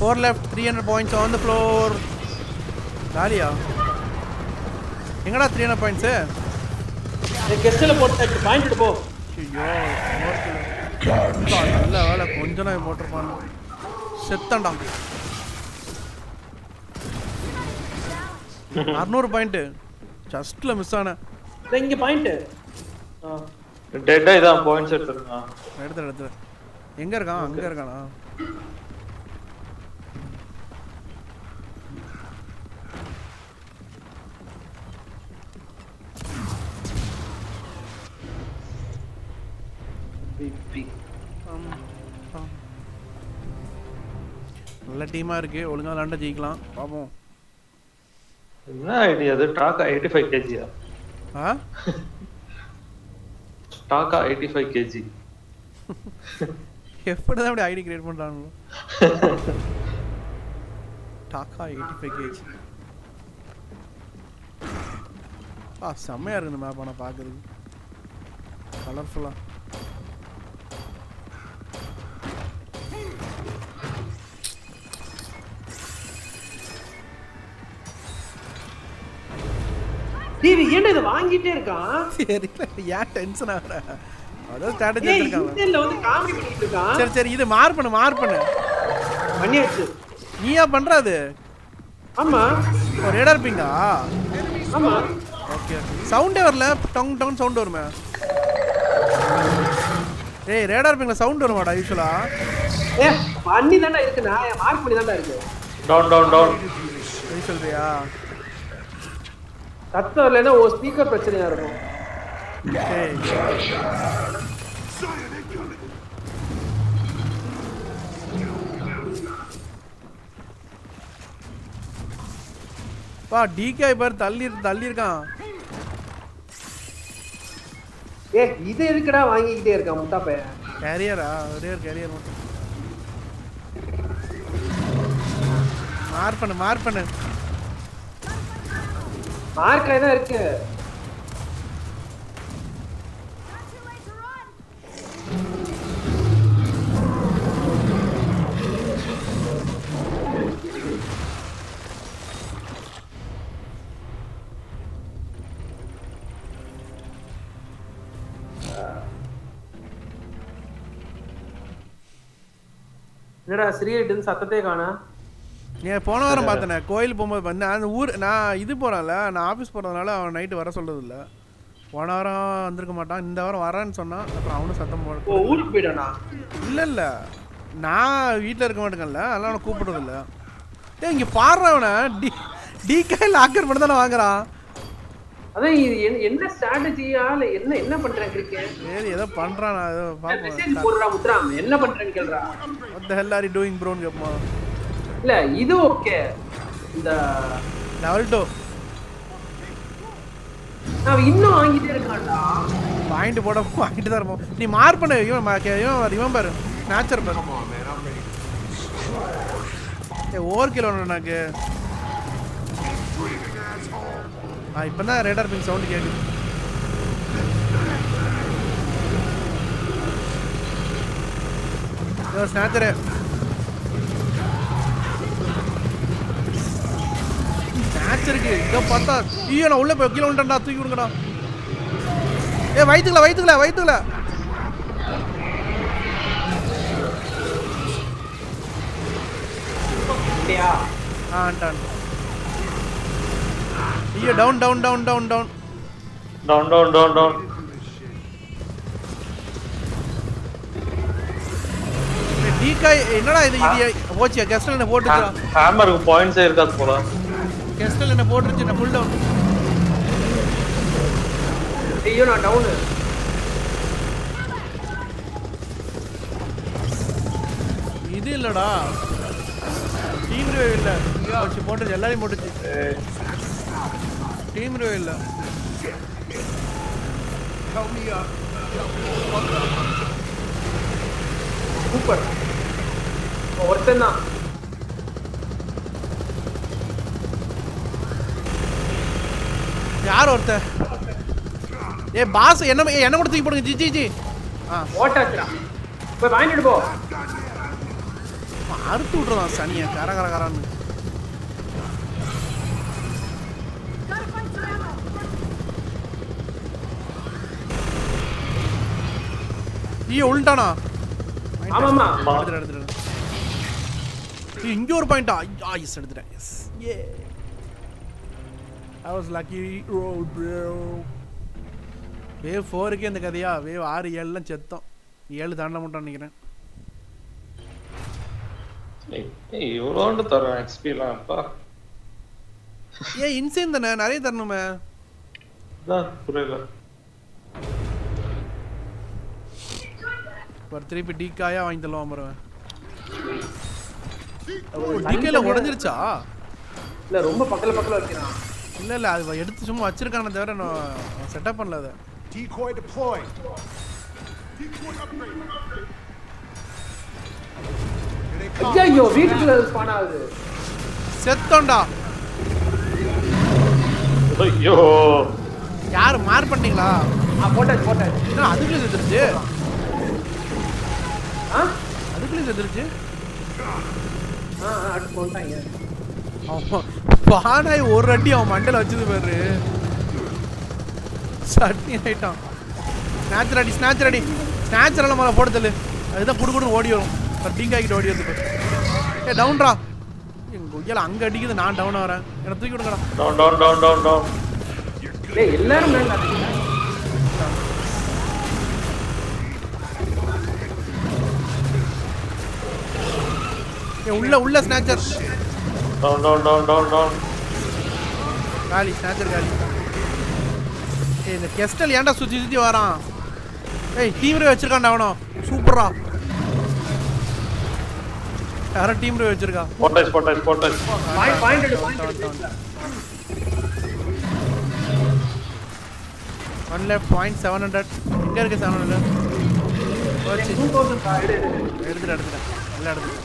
4 left, 300 points on the floor. Dalia. எங்கடா 300 points? கெஸ்ட்ல போட்டு point போ. ஐயோ, நல்ல வேலை கொஞ்ச நேரம் போட்டுருப்பான். செத்தண்டா. 600 பாயிண்ட். ஜஸ்ட்ல மிஸ் ஆன. இங்க பாயிண்ட். டெட்டா இதான் பாயிண்ட்ஸ் எடுத்துறேன். எடுத்து. எங்க இருக்கான்? அங்க இருக்கானா? நல்ல டீமா இருக்கு. ஒழுங்கா விளையாண்டா ஜெயிக்கலாம். பாப்போம். என்ன ஐடியா அது? டாக்கா 85 kg. டாக்கா 85 kg. எப்படிதான் அப்படி ஐடி கிரியேட் பண்றாங்களோ? டாக்கா 85 kg. செம்மையா இருக்கு இந்த மேப். ஆனா பாக்குறது கலர்ஃபுல்லா. டிவி ஏன்டா இத வாங்கிட்டே இருக்கான்? தெரியல ஏன் டென்ஷன் ஆகுற? அத ஸ்ட்ராட்டஜி எடுத்துட்டாங்க. இதுல வந்து காமெடி பண்ணிட்டு இருக்கான். சரி இது மார் பண்ணு. பண்ணியாச்சு. நீயா பண்றது? ஆமா. ஒரு ரேடார் பிங்கா? ஆமா. ஓகே. சவுண்டே வரல. டங் டங் சவுண்ட் வருமே. ஏய் ரேடார் பிங்ல சவுண்ட் வருமாடா யூசுவலா? பண்ணி தான்டா இருக்கு. நான் மார்க் பண்ணி தான்டா இருக்கு. டவுன். சரி சொல்றியா? சத்தம் இல்லைன்னா ஒரு ஸ்பீக்கர் பிரச்சனையா இருக்கும். டிகே பார் தள்ளி இருக்கான். இது எதுக்குடா வாங்கிக்கிட்டே இருக்கான் முட்டா பையன்? கேரியரா? ஒரே ஒரு கேரியர் மட்டும். மார்க் பண்ணு. மார்க்ல தான் இருக்கு. என்னடா ஸ்ரீஹரிட்டு சத்தத்தை காணா? நான் போன வாரம் பார்த்தேனே கோயில் போகும்போது வந்தேன். அந்த ஊர் நான் இது போகிறேன்ல, நான் ஆஃபீஸ் போகிறதுனால அவன் நைட்டு வர சொல்கிறது இல்லை. போன வாரம் வந்திருக்க மாட்டான். இந்த வாரம் வரான்னு சொன்னான். அப்புறம் அவனும் சத்தம் போட ஊருக்கு போயிட்டானா? இல்லை நான் வீட்டில் இருக்க மாட்டேங்கல்ல, அதெல்லாம் அவனை கூப்பிடுறதில்ல. இங்கே பாடுறவனை டிகே லாக்கர் பண்ணி தானே வாங்குறான். அதான் என்ன ஸ்ட்ராட்டஜியா இல்ல என்ன பண்றான் கிரிக்கெட்? சரி ஏதோ பண்றான். நான் ஏதோ பாப்பேன். போடுறா முத்ராம் என்ன பண்றேன்னு கேளுடா. what the hell are you doing bro கேப்பமா. இல்ல இது ஓகே. இந்த லெவல் 2 நான் இன்னும் வாங்கிட்டே இருக்கான்டா. பாயிண்ட் போட வாங்கிட்டு தான் இருப்போம். நீ மார்க் பண்ணு. இவன் ரிமெம்பர் நேச்சர் பாரு. ஓவர் கிலோ எனக்கு. இப்பதான் ரேடார் பிங் சவுண்ட் கேக்குது. ஸ்நாச்சரு ஸ்நாச்சருக்கு இதை பார்த்தா ஐயோ நான் உள்ள போய் கீழே விட்டேன்டா. தூக்கி விடுங்கடா. வயிற்றுல ஐயோ டவுன் டிகாய் என்னடா இது போச்சு. கெஸ்டல் என்ன போட்டுச்சு. ஹேமருக்கு பாயிண்ட்ஸே இருக்காது போல. கெஸ்டல் என்ன போட்டுருச்சு. நான் ஃபுல் டவுன். ஐயோ நான் டவுன். இது இல்லடா டீம் ரிவே இல்ல. போச்சு போட்டுச்சு. எல்லாரையும் போட்டுச்சு. டீம் ரிவே இல்ல. சூப்பர். ஒருத்தன் தான். யார் ஒருத்தன்? பாஸ் என்ன கூட தூக்கி போடுங்க. ஜி ஓட்டாச்சுடா. போய் வாங்கிட்டு போ. அறுத்து விட்டுறதான் சனியை கர கர கரான்னு. ஐயோ உள்டானா? ஆமாமா எடுத்துட்டு இங்க ஒரு பாயிண்டா? எஸ் எடுத்துட்டேன். எஸ் ஏ I was lucky bro. Wave 4க்கே இந்த கதையா? வேவ் 6 7லாம் செத்தோம். 7 தாண்ட மாட்டோம்னு நினைக்கிறேன். இவ்வளோண்டு தரோம் எக்ஸ்பிலாம் அப்பா. ஏன் இன்சேன் தானே, நிறைய தரணுமே. புரியல. ஒரு திருப்பி டீக்காயா வாங்கி தருவான் பாருவேன். டீக்கையில உடஞ்சிருச்சா? இல்ல ரொம்ப பக்கத்துல வைக்கிறான். இல்ல அது எடுத்து சும்மா வச்சிருக்கானே தவிர நான் செட்டப் பண்ணல அதை. Decoy deployed. Decoy upgrade. ஐயோ வீட்டுக்குள்ள ஸ்பான் ஆகுது. செத்தோண்டா. ஐயோ யார் மார் பண்ணீங்களா? போட்டாச்சு. என்ன அதுக்குள்ளே செத்துருச்சு? அதுக்குள்ளே செத்துருச்சு. அடுத்து போட்டாங்க. பானாய் ஒரு அடி அவன் மண்டல வச்சது பாரு. சட்னி ஆயிட்டான். ஸ்நாச்சர் அடி. ஸ்நாச்சரெல்லாம் மேலே போட தள்ளு. அதுதான் குடுக்குன்னு ஓடி வரும். டீங்க் ஆகிட்டு ஓடி வந்து ஏ டவுன்ரா. எங்கள் உயல அங்கே அடிக்குது, நான் டவுன் ஆகிறேன். என்னை தூக்கி விடுங்கடா. டவுன். டேய் எல்லாரும் மேல உள்ள ஸ்நாச்சர். டவுன். காலி ஸ்நாச்சர் காலி. ஏய் இந்த கெஸ்டல் ஏன்டா சுற்றி வரான்? ஏய் டீம் ரே வச்சிருக்கான்டா அவனோ. சூப்பரா. யாரோ டீம் ரே வச்சிருக்கா. போட்டாச்சு. பாயிண்ட் எடு. 1 left point 700. எங்க இருக்கு 700? ஓகே 2000 எடுத்துட்டேன். எல்லாம் எடுத்துட்டேன்.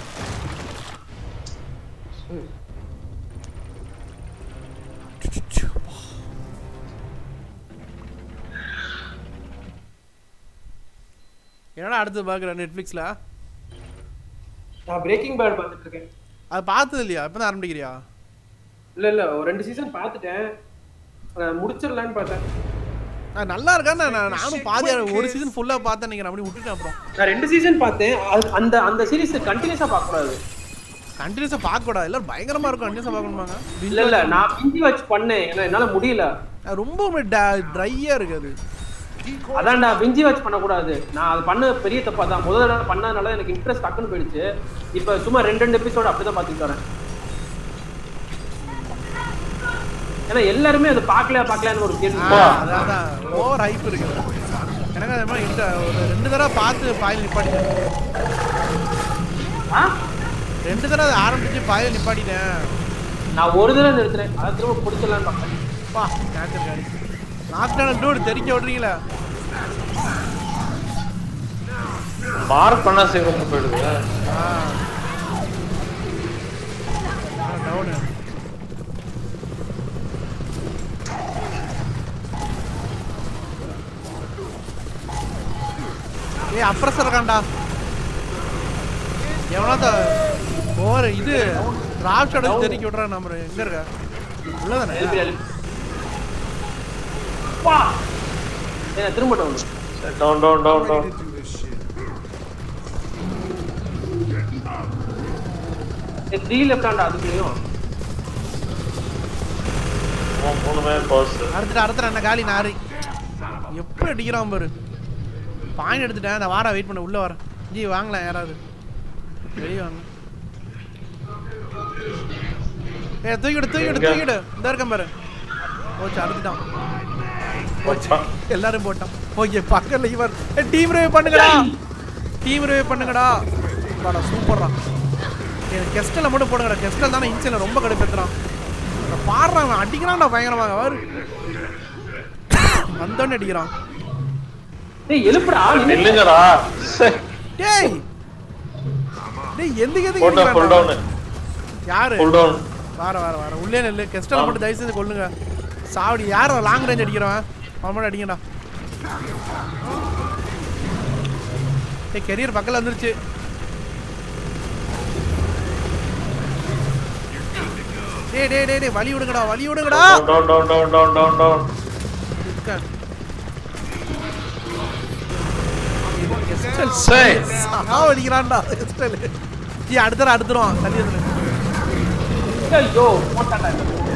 என்னடா அடுத்து பாக்குற நெட்ஃபிளிக்ஸ்ல? நான் பிரேக்கிங் பேட் பார்த்துட்டு இருக்கேன். அது பார்த்தது இல்லையா? இப்பதான் ஆரம்பிக்கிறியா? இல்ல ஒரு 2 சீசன் பார்த்துட்டேன். முடிச்சிரலாம்னு பார்த்தேன். நல்லா இருக்கா? நானும் பாதி ஒரு சீசன் ஃபுல்லா பார்த்தேன். நீங்க அப்படி விட்டுட்டேன். அப்புறம் நான் 2 சீசன் பார்த்தேன். அந்த சீரிஸ் கண்டினியூஸா பார்க்க கூடாது. கண்டினியூஸா பார்க்க கூடாது. எல்லாரும் பயங்கரமா இருக்கும். கண்டினியூஸா பார்க்கணுமாங்க? இல்ல நான் பிஞ்சி வாட்ச் பண்ணேன். ஏன்னா என்னால முடியல. ரொம்ப ட்ரையா இருக்கு அது. அதான்டா பிஞ்சி வாட்ச் பண்ண கூடாது. நான் அது பண்ண பெரிய தப்பா தான். முதல் தடவை பண்ணதுனால எனக்கு இன்ட்ரெஸ்ட் டக்குன்னு போயிடுச்சு. இப்போ சும்மா 2 எபிசோட் அப்படிதான் பார்த்துட்டு வரேன். ஏன்னா எல்லாருமே அது பார்க்கலான்னு ஒரு கேள்வி. அதான் ஓவர் ஹைப் இருக்கு. எனக்கு அதே மாதிரி ஒரு 2 தடவை பார்த்து பாயில் நிப்பாட்டிட்டேன். 2 தடவை ஆரம்பிச்சு பாயில் நிப்பாட்டிட்டேன். நான் ஒரு தடவை நிறுத்துறேன். அதை திரும்ப பிடிச்சலான்னு பார்ப்பேன். நாக்டான் டூட் தெரிக்க விடுறீங்களா? மார்க் பண்ணா சேவ் போயிடுது. டவுன். ஏய் அப்ரஸர் இருக்கான்டா. எவனாத ஓவர் இது ராப் ஷாட் தெரிக்க விடுறான். நம்ம எங்க இருக்க? உள்ளதானே? வா ஏ திரும்ப டவுன். ஏ 3 லெஃப்ட் ஹேண்ட் அதுக்குலயும். மூணுமே பாஸ். அடுத்து என்ன காலி நாரி. எப்படி அடிக்கிறான் பாரு. பாயிண்ட் எடுத்துட்டேன். அந்த வாரா வெயிட் பண்ண உள்ள வர. ஜி வாங்கலாம் யாராவது. வெளிய வாங்க. ஏ தூக்கிடு. இந்த இருக்கேன் பாரு. ஓச்சு அடிச்சிட்டான். எல்லாரும் போட்டான். ஓகே பக்கத்துல இவர் டீம் ரிவைவ் பண்ணுங்கடா. வாடா சூப்பர்ரா. எனக்கு கெஸ்டல்ல மட்டும் போடுங்கடா. கெஸ்டல் தானே இன்சில ரொம்ப கடுப்பேத்துறான். பாடுறான் அடிக்கிறான்டா பயங்கரமாக. அவர் வந்தோன்னு அடிக்கிறான். டேய் எழுப்புடா நில்லுங்கடா. டேய் எதுக்கு புல் டவுன். யாரு புல் டவுன். வர உள்ளே நெல்லு. கெஸ்டல் மட்டும் தயவு செய்து கொல்லுங்க. சாவடி யாரோ லாங் ரேஞ்ச் அடிக்கிறவன் அவன் மட்டும் அடிங்கடா. கெரியர் பக்கத்தில் வந்துருச்சு. டேய் வலி விடுங்கடா down. இருக்க Say. அடிக்கிறான்டா கெஸ்டல் அடுத்துரும் தள்ளி வந்துரு ஐயோ போட்டாடா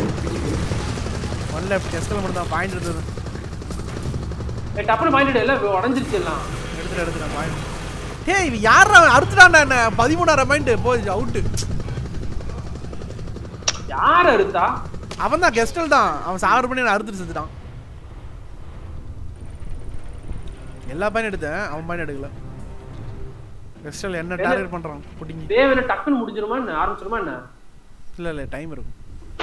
ஒன் லெஃப்ட் கெஸ்டல் மட்டும் தான் பாயிண்ட் இருந்தது டப்புனு பாயிண்ட் எல்லாம் உடைஞ்சிருச்சு எல்லாம் எடுத்துறேன் பாயிண்ட் டேய் இவன் யாரா அறுத்துட்டான்டா என்ன 13ஆம் பாயிண்ட் போய் அவுட் யார் அறுத்தா அவன் தான் கெஸ்டல் தான் அவன் சாகர் பண்ணி என்ன அறுத்துட்டு செத்துட்டான் எல்லா பாயிண்ட் எடுத்தேன் அவன் பாயிண்ட் எடுக்கல கெஸ்டல் என்ன டார்கெட் பண்றான் புடிங்கி தேவன டக்குன்னு முடிஞ்சிருமா என்ன ஆரம்பிச்சிருமா என்ன இல்ல டைம் இருக்கும்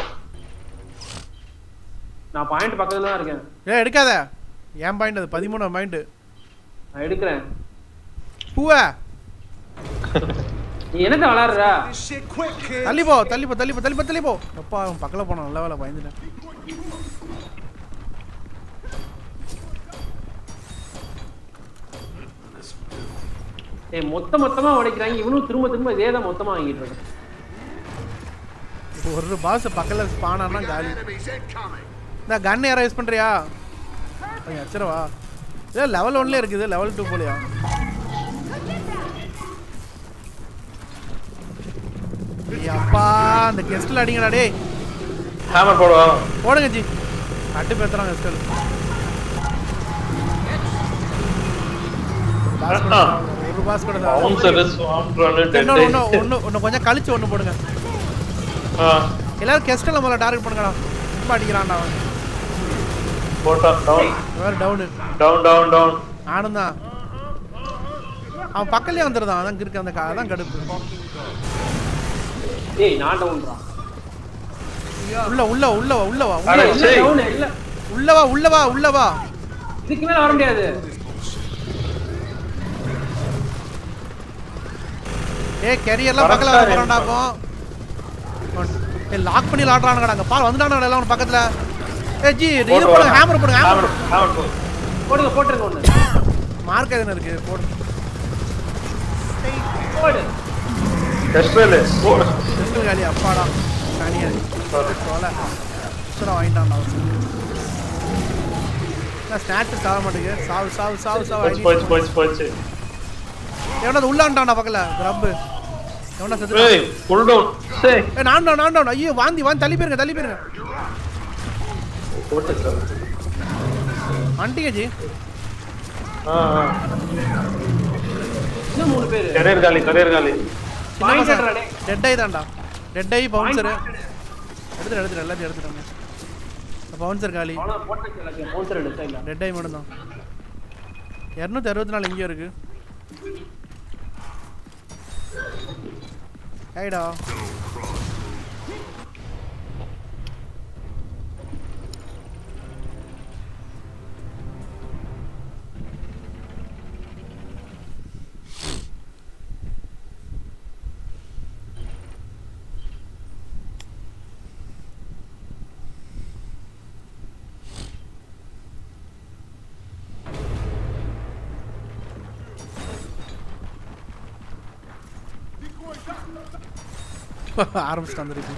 நான் பாயிண்ட் பக்கத்துல தான் இருக்கேன் ஏய் எடுக்காத ஏன் பாயிண்ட் அது 13ஆம் பாயிண்ட் நான் எடுக்கிறேன் பூவா நீ என்னத விளையாடுற This shit quick, kid. தள்ளி போ அப்பா அவன் பக்கல போனான் நல்ல வேளை பயந்துட்டேன் ஏய் மொத்தமா உடைக்கறாங்க இவனும் திரும்ப இதே தான் மொத்தமா வாங்கிட்டு இருக்கான் ஒரு பாஸ் பக்கல ஸ்பான் ஆனா காலி Enemies incoming. இந்த கன் யாரா யூஸ் பண்றியா ஐயா அச்சரவா இல்ல லெவல் 1ல இருக்குது லெவல் 2 போலையா அப்பா அந்த கெஸ்ட்ல அடிங்கடா டேய் ஹேமர் போடுவா போடுங்க ஜி அட்டு பேத்துறாங்க கெஸ்ட்ல ஒரு பாஸ் கூட தான் பவுன்சர் ஸ்வாம்ப் ரன் ஒன்னு கொஞ்சம் கழிச்சு ஒன்னு போடுங்க எல்லாரும் கெஸ்ட்ல முதல்ல டார்கெட் பண்ணுங்கடா ரொம்ப அடிக்குறான்டா அவன் போட்டா டவுன் ஆனந்தா அவன் பக்கத்துலயே வந்துருதான் அதான் இருக்கு அந்த அதான் கடுப்பு ஏய் நான் டவுன்டா உள்ள வா அட சரி டவுன் இல்ல உள்ள வா இதுக்கு மேல வர முடியாது ஏய் கேரியர்லாம் பக்கத்துல வர போறான்டா அப்போ ஏய் லாக் பண்ணி லாட்றானுங்கடா அங்க பால் வந்துட்டானுங்க எல்லாம் உன பக்கத்துல ஏய் ஜி இது போடுங்க ஹேமர் போட்டுருங்க ஒண்ணு மார்க் எதுன இருக்கு போடு கஸ்பேல போடு சென்டர் காலி அப்பாடா காலியா சோல சுரா வாங்கிட்டான்டா நான் ஸ்டாட் சாவ மாட்டேங்க சாவு போச்சு எவனா உள்ள வந்துட்டான்டா பக்கல கிரப் எவனா செத்து ஏய் புல் டவுன் சே ஏய் நான் டவுன் ஐயோ வாந்தி தள்ளி போயிருங்க போட்டு சார் ஆண்டிங்க ஜி இன்னும் மூணு பேர் கரியர் காலி பாயிண்ட் எடுறடே டெட் ஐ தான்டா டெட் ஐ பவுன்சர் எடுத்து எல்லாத்தையும் எடுத்துட்டாங்க பவுன்சர் காலி அவன போட்டு எல்லாத்தையும் பவுன்சர் எடுத்தா இல்ல டெட் ஐ மட்டும் தான் 264 இங்க இருக்கு ஐடா ஆரம்பிச்சிட்டான் திருப்பி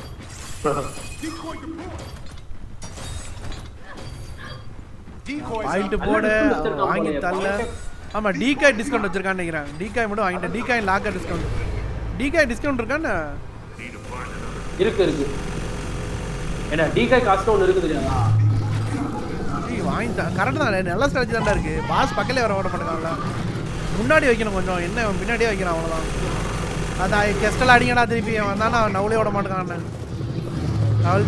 பாயிண்ட் போட வாங்கி தள்ள ஆமா டிகாய் டிஸ்கவுண்ட் வச்சிருக்கான்னு நினைக்கிறேன் டிகாய் மட்டும் வாங்கிட்டேன் டிகாய் லாக்கர் டிஸ்கவுண்ட் இருக்கான்னு இருக்கு என்ன டிகாய் காஸ்ட் ஒன்னு இருக்கு தெரியாதா வாங்கிட்டேன் கரெக்ட் தான் நல்ல ஸ்ட்ராட்டஜி தான்டா இருக்கு பாஸ் பக்கத்துல வர மாட்டாங்கல்ல முன்னாடி வைக்கணும் கொஞ்சம் என்ன பின்னாடியே வைக்கணும் அவ்வளவுதான் அதான் கெஸ்டல் அடிங்கடா திருப்பி வந்தானா நவுலே விட மாட்டாங்க லெவல்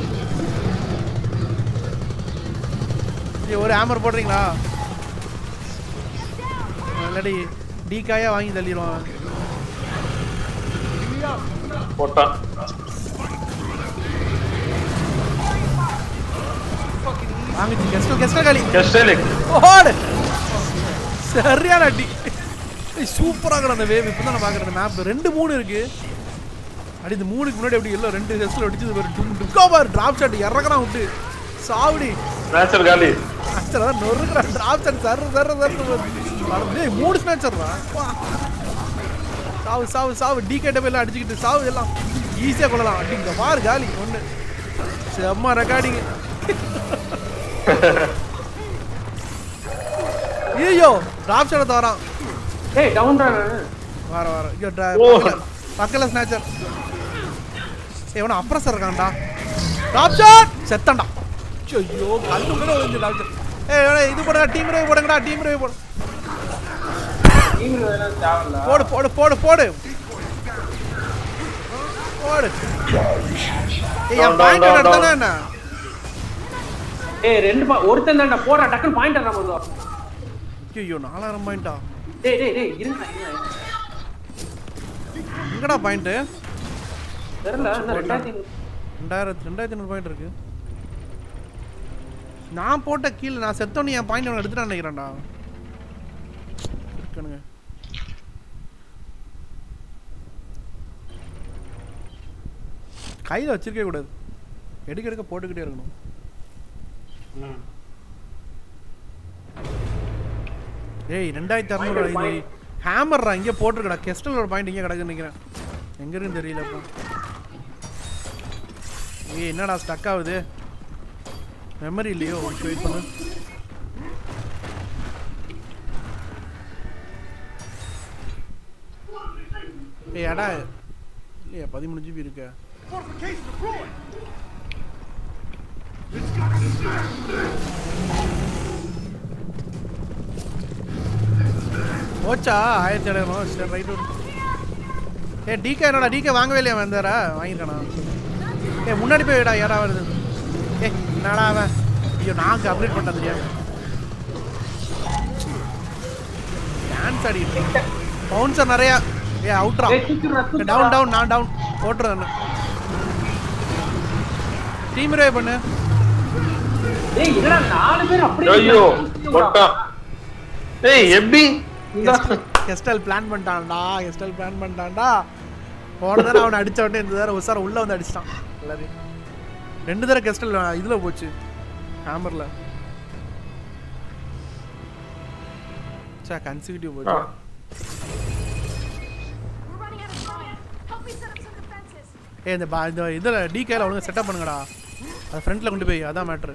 3 ஒரு ஹேமர் போடுறீங்களா இல்லாட்டி டிகாயா வாங்கி தள்ளிடுவான் போட்டான் வாங்கிச்சு கெஸ்டல் காலி கஸ்டேல ஓடு சரியான அடி சூப்பரா இருக்கு அந்த வேவ் இப்போ தான் நான் பாக்குறேன் மேப் 2 3 இருக்கு அடி இந்த 3க்கு முன்னாடி அப்படி எல்லாம் 2 ஹெஸ்ல அடிச்சது பாரு டுக்கா பாரு டிராப் ஷாட் இறக்கறான் விட்டு சாவுடி நேச்சர் காலி அச்சடா நொறுக்குற டிராப் ஷாட் சர் டேய் 3 ஸ்னாச்சர்ரா சாவு டிகேட்ட எல்லாம் அடிச்சிட்டு சாவு எல்லாம் ஈஸியா கொள்ளலாம். அடிங்க பாரு காலி ஒண்ணு. செம்ம ரெக்கார்டிங். ஐயோ டிராப் ஷாட் தரான். ஏய் டவுன் ரன் வர ஐயோ பக்கல ஸ்னாச்சர். இவன அப்ரஸர் இருக்கான்டா. டிராப் ஷாட் செத்தண்டா. ஐயோ கல்லு கூட வந்து டிராப் ஷாட். ஏய் இது போடுடா டீம் ரேவ் போடுங்கடா டீம் ரேவ் போடு. டீம் வேற தேவல. போடு போடு போடு போடு. போடு. ஏய் என் பாயிண்ட் எடுத்தானே என்ன? ஏய் ரெண்டு ஒருத்தன் தான்டா போடா டக்குன்னு பாயிண்ட் அறா போடுவா. ஐயோ 4000 பாயிண்டா. டேய் டேய் டேய் இருங்க. எங்கடா பாயிண்ட்? தெரியல என்ன 2200 பாயிண்ட் இருக்கு. நான் போட்ட கீழ நான் செத்தோனே என் பாயிண்ட் அவன் எடுத்துட்டான்னு நினைக்கிறேன்டா. இருக்கணுங்க. கையில வச்சிருக்கவே கூடாது. எடுக்க போட்டுக்கிட்டே இருக்கணும். ஏய் 2600 இது ஹேமர்ரா இங்க போட்டுருக்கடா. கெஸ்டலோட பாயிண்ட் இங்க கிடக்குன்னு நினைக்கிறேன். எங்க இருக்குன்னு தெரியல இப்போ. ஏய் என்னடா ஸ்டக் ஆகுது? மெமரி இல்லையோ? வெயிட் பண்ணு. ஏய் அடா இல்லையா 13 GB இருக்கு. ஓச்சா 1700 சரி ரைட். ஏய் டிகே என்னடா டிகே வாங்கவே இல்லையா வந்தாரா? வாங்கிருக்கானா? ஏய் முன்னாடி போய்டா யாரா வருது. ஏய் என்னடா அவன்? ஐயோ நான் அப்டேட் பண்ண தெரியாது. டான்ஸ் ஆடிட்டு பவுன்சர் நிறைய. ஏய் அவுட்ரா. டவுன் டவுன் நான் டவுன் போட்றேன். டீம் ரே பண்ணு. ஏய் என்னடா நாலு பேர் அப்படியே ஐயோ போட்டா. ஏய் எப்படி கெஸ்டல் பிளான் பண்ணிட்டான்டா. கெஸ்டல் பிளான் பண்ணிட்டான்டா. போன தடவை அவனை அடிச்ச உடனே இந்த தடவை உசார உள்ள வந்து அடிச்சிட்டான் எல்லாரையும். 2 தடவை கெஸ்டல் இதுல போச்சு ஹேமர்ல. சா கன்சிக்யூட்டிவ் போச்சு. ஏய் இந்த இதுல டிகேல ஒழுங்கா செட்டப் பண்ணுங்கடா. அது ஃப்ரண்ட்ல கொண்டு போய் அதான் மேட்டர்.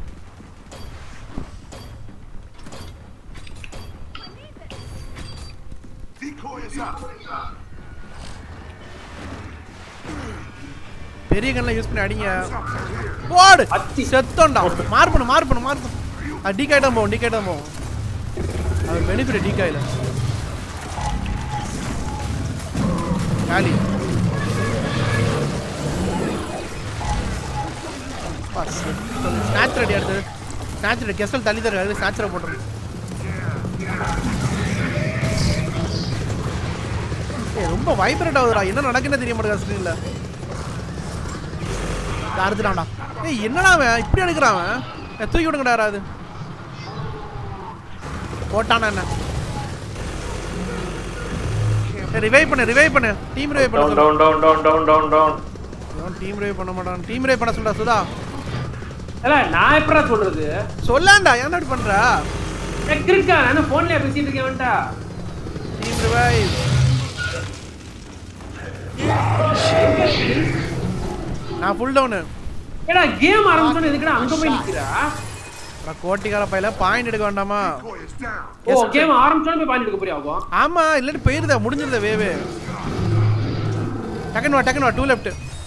பெரிய கன்ல யூஸ் பண்ணி அடிங்க. போடு செத்தோண்டா. மார்க் பண்ணு. அது டிகே தான் போகும். அது பெனிஃபிட் டிகேல. காலி. பாஸ். ஸ்னாட்ச் ரெடி அடுத்து. ஸ்னாட்ச் ரெடி கெஸ்டல் தள்ளி தர ஸ்னாட்ச்ல போடுறேன். ஏய் ரொம்ப வைப்ரேட் ஆகுதுடா. என்ன நடக்குன்னு தெரிய மாட்டேங்குது ஸ்கிரீன்ல. அறுத்துட்டான்டா. ஏய் என்னடா அவன் இப்படி எடுக்கிறான் அவன்? தூக்கி விடுங்கடா யாராவது. போட்டானா என்ன? ரிவைவ் பண்ணு. டீம் ரிவைவ் பண்ணு. டவுன் டீம் ரிவைவ் பண்ண மாட்டான். டீம் ரிவைவ் பண்ண சொல்றா சுதா. இல்ல நான் எப்பறா சொல்றது? சொல்லாண்டா ஏன் அப்படி பண்ற? கிரிக்கா நான் போன்ல பேசிட்டு இருக்கேன் வந்துடா. Team revive. நான் ஃபுல் டவுன். ஏடா கேம் ஆரம்பிச்சோனே எதுக்குடா அங்க போய் நிக்குறா? அட கோட்டிகார பையல பாயிண்ட் எடுக்க வேண்டாமா? ஓ கேம் ஆரம்பிச்சோனே போய் பாயிண்ட் எடுக்க போறியா அப்போ? ஆமா இல்ல போயிருதா முடிஞ்சிருதா வேவே. டக்கன் வா 2 லெஃப்ட்.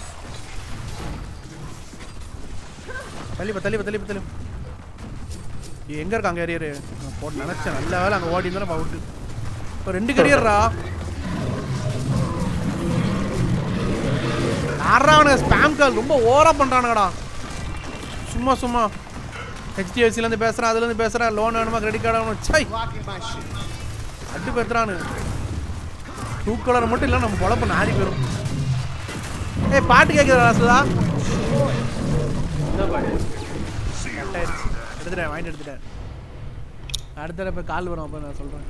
தள்ளி. எங்க இருக்காங்க ஏரியர்? நான் போட் நினைச்சேன் நல்ல வேளை அங்க ஓடி இருந்தா அவுட். இப்போ 2 கரியர்ரா. ஆறாவன ஸ்பாம் கால் ரொம்ப ஓவரா பண்றானுங்கடா. சும்மா HDFC ல இருந்து பேசுறேன், அதுல இருந்து பேசுறேன், லோன் வேணுமா கிரெடிட் கார்டு வேணுமா சை அடி பேத்துறானு. டூ கலர் மட்டும் இல்ல நம்ம பொழப்பு நாரி போயிடும். ஏய் பாட்டு கேக்குதா சுதா? என்ன பாட்டு? எடுத்துட்டேன். அடுத்த தடவை போய் கால் வரும் அப்ப நான் சொல்றேன்.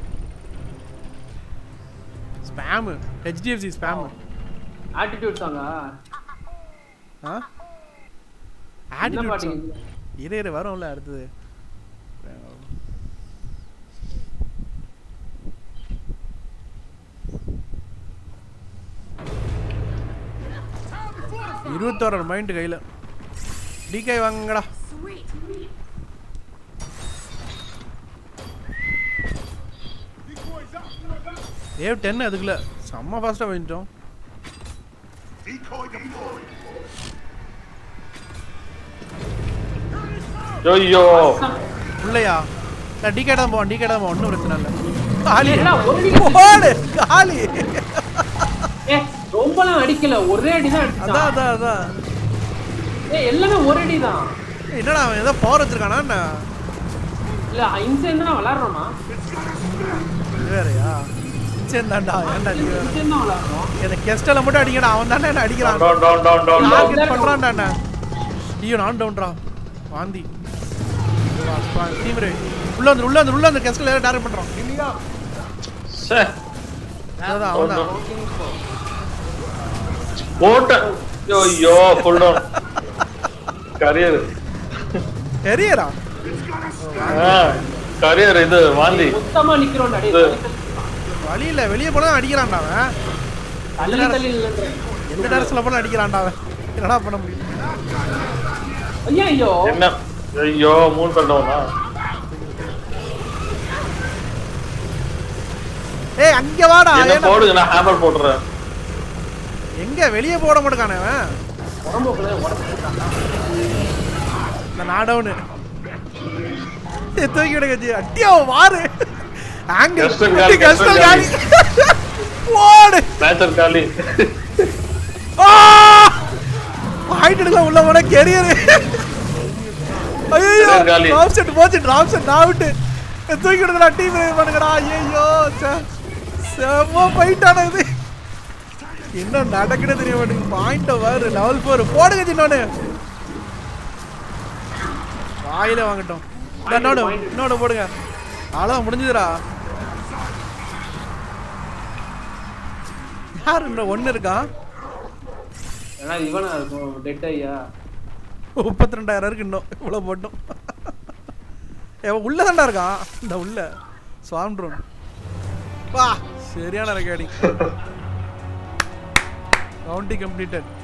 Spam HDFC spam. ஆட்டிட்யூட் சாங்கா? ஆட்டிட்யூட் இரு வரும்ல அடுத்தது. 21 மைண்ட் கையில். டிகே வாங்கடா. வேவ் 10 அதுக்குள்ள செம்ம ஃபாஸ்ட்டாக வந்துட்டோம். ஐயோ இல்லையா டிகே தான் போவான், டிகே தான் போவான், ஒன்றும் பிரச்சனை இல்லை. காலி ஏன்னா ஒரு போடு காலி. ரொம்பலாம் அடிக்கல, ஒரே அடி தான் அதான் அடிச்சான். அதான் அதான். எல்லாமே ஒரு அடி தான். என்னடா அவன் ஏதோ பவர் வச்சிருக்கானா என்ன? இல்ல இன்சைன் தான் விளையாடுறோம்னா. இது வேறயா? இன்சைன் தான்டா. ஏன்டா நீ வேற? இன்சைன் தான் விளையாடுறோம். எனக்கு கெஸ்டல மட்டும் அடிக்கடா. அவன் தானே என்ன அடிக்கிறான். டவுன் டார்கெட் பண்றான்டா என்ன? ஐயோ நான் டவுன்டா. வாந்தி. டீம் ரே உள்ள வந்து கெஸ்டல ஏற டார்கெட் பண்றான். இல்லையா? சே அதான் அவன்தான். போட்ட ஐயோ ஃபுல் டவுன். கரியரா கரியர் இது வாந்தி. மொத்தமா நிக்கிறோம்டா டேய். வழி இல்ல, வெளிய போனா அடிக்கிறான்டா அவன். தள்ளி இல்லன்ற. எந்த டேரக்ஷன்ல போனா அடிக்கிறான்டா அவன். என்னடா பண்ண முடியும்? ஐயோ என்ன ஐயோ மூணு பேர் டவுனா. ஏய் அங்க வாடா. என்ன போடுங்க, நான் ஹேமர் போடுறேன். எங்க வெளிய போட மாட்டேங்கானே அவன். உடம்புக்குள்ள உடம்புட்டான்டா. நான் டவுன். தூக்கி விடுங்க. அட்டியோ வாரு. ஆங்கிள் கஸ்டல் காலி. போடு. மேட்சர் காலி. ஹைட் எடுக்க உள்ள போன கெரியர். ஐயோ டிராப் செட் போச்சு. டிராப் செட் நான் விட்டு தூக்கி விடுங்கடா. டீம் ரேவ் பண்ணுங்கடா. ஐயோ செம்ம ஃபைட் ஆனது. என்ன நடக்குன்னு தெரிய மாட்டேங்குது. பாயிண்ட் வர லெவல் 4 போடுங்க சின்னோனே. வாயில வாங்கட்டும். இன்னொன்னு போடுங்க. அவ்வளோ முடிஞ்சதுடா. யார் இன்னும் ஒன்று இருக்கான்? ஏன்னா இவனா இருக்கும் டெட் ஐயா. 32,000 இருக்கு இன்னும். இவ்வளோ போட்டோம். உள்ள தாண்டா இருக்கான். இந்த உள்ள ஸ்வார்ம் ட்ரோன். வா சரியான ரெக்கார்டிங். Counting completed.